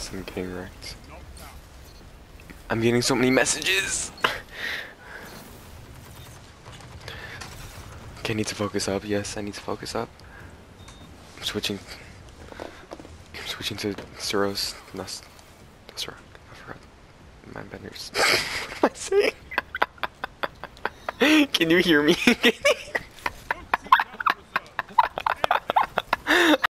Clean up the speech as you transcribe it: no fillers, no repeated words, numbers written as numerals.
this. I'm getting wrecked. I'm getting so many messages. Okay, I need to focus up. Yes, I need to focus up. I'm switching to Suros. That's right. I forgot. My benders. What am I saying? Can you hear me?